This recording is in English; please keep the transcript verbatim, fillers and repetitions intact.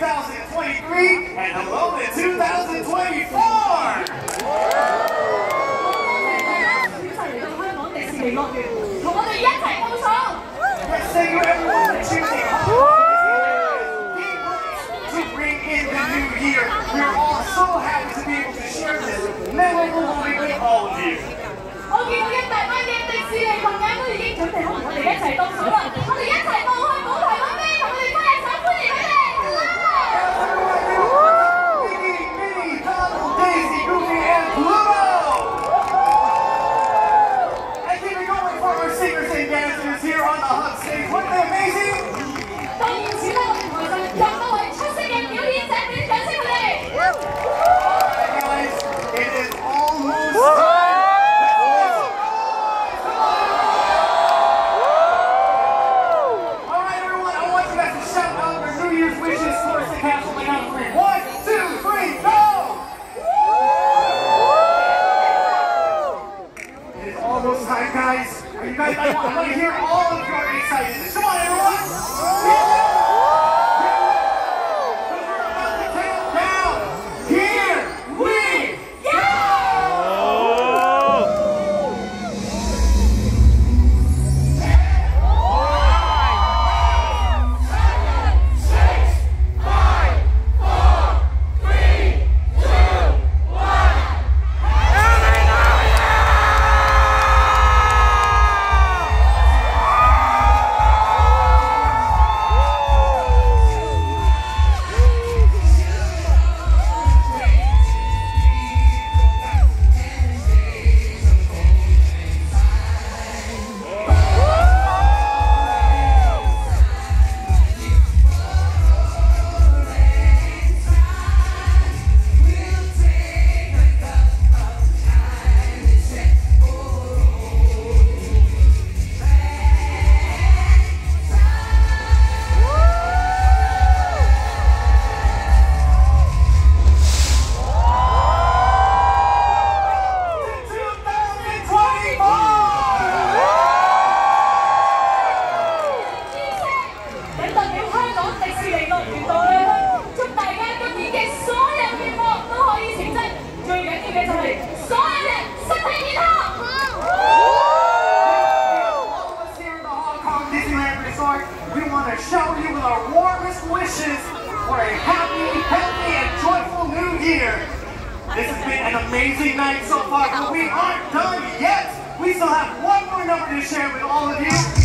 thousand twenty-three, and hello to two thousand twenty-four! Yes, thank you everyone for choosing Hong Kong Disneyland to bring in the new year. We're all so happy to be able to share this memorable moment with all of you. 我見到一大班嘅迪士尼朋友都已經準備好同我哋一齊動手啦！我哋一齊望去舞台嗰邊，同佢哋揮下手歡迎佢哋！ Mickey, Minnie, Donald, Daisy, Goofy, and Pluto! And keep it going for our singers and dancers here on the hub stage. Wasn't it amazing? 當然此啦，我哋台上咁多位出色嘅表演者，俾啲掌聲佢哋！ Alright guys, it is almost time. Guys, are you guys? I want to hear all of your excitement. Come on, everyone! We're about to count down. Here we We want to shower you with our warmest wishes for a happy, healthy, and joyful new year. This has been an amazing night so far, but we aren't done yet. We still have one more number to share with all of you.